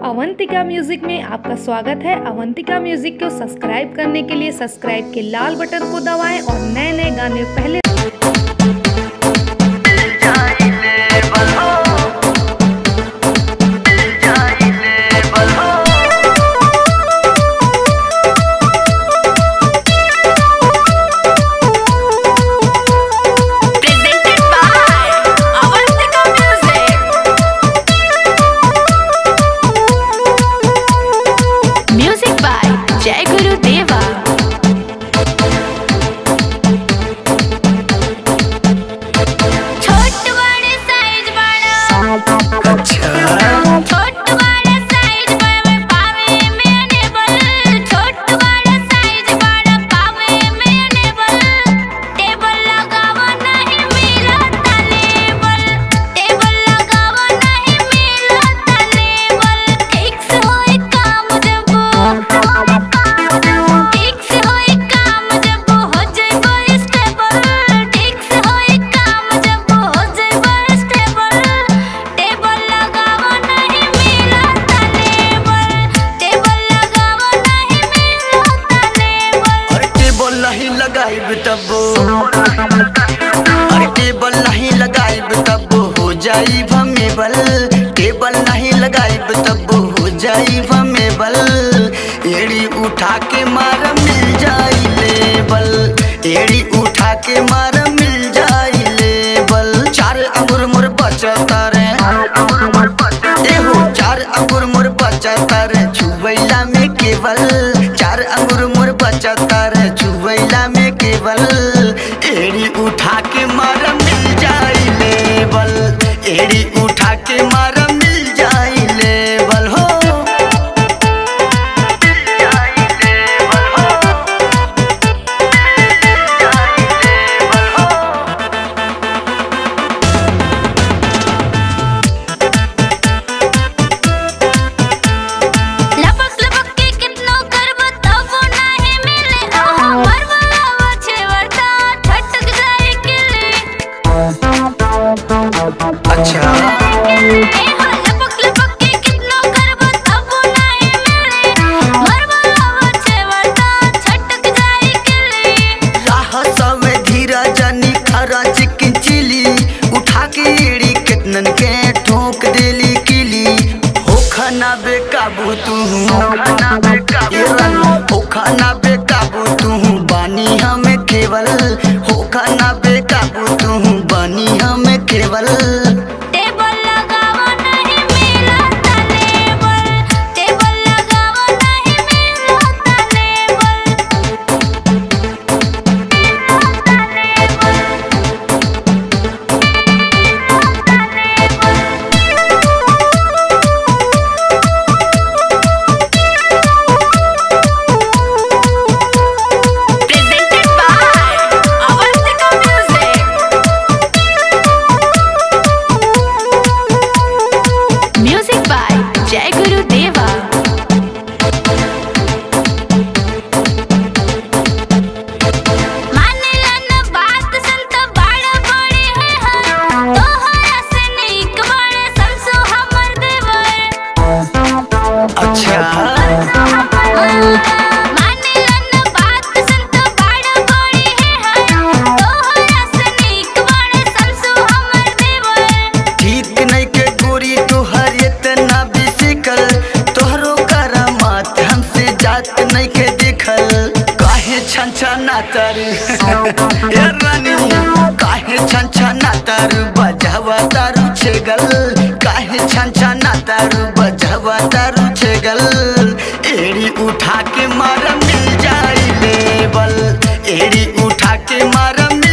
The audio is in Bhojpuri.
अवंतिका म्यूजिक में आपका स्वागत है। अवंतिका म्यूजिक को सब्सक्राइब करने के लिए सब्सक्राइब के लाल बटन को दबाएं और नए नए गाने पहले जय गुरुदेवा। छोट बड़े साइज बड़ा छोट बड़ा साइज बड़ा पावे में अनेबल छोट बड़ा साइज बड़ा पावे में अनेबल टेबल लगावा नहीं मिला तलेबल टेबल लगावा नहीं मिला तलेबल ठीक से होए काम जब अरे टेबल नहीं लगाइब तब हो जाई भमेबल टेबल नहीं लगाइब तब हो जाई भमेबल एड़ी उठा के मार मिल जाई लेबल एड़ी उठा के मार मिल जाई लेबल चार अंगुर मोर बचता रे एहो चार अंगुर मोर बचता रे छुवैला में केवल चार अंगुर मोर बचता रे छुवैला में केवल एड़ी उठा के मार मिल जाई लेबल एड़ी उठा के मार मिल जाई लेबल हो अच्छा लपक लपक के कितनो करबो तब नहीं मिले मरवा छेवटा छटक जाए केले राह समय धीरा जानी खरा चिकन चिली उठा के एड़ी कितनन के ठोक देली किली हो खाना बेकाबू तू हो खाना बेकाबू तू बानी हमें केवल हो खाना बेकाबू तू बानी हमें केवल टेबल लगावा नहीं मिला तलेबल टेबल लगावा नहीं मिला जय गुरुदेवा। मानेला न बात संत बड़ बड़े हैं तोहरा से नीक बड़े संसो हमर देवर अच्छा मानेला न बात संत बड़ बड़े हैं तोहरा से नीक बड़े संसो हमर देवर ठीक नहीं के गोरी तोहर इतना बिसिकल तोहरो करामात हमसे जात नहीं के देखल काहे छनछना तर ए रानी काहे छनछना तर बजावा तारू छेगल काहे छनछना तर बजावा तारू छेगल एड़ी उठा के मार मिल जाई लेबल एड़ी उठा के मार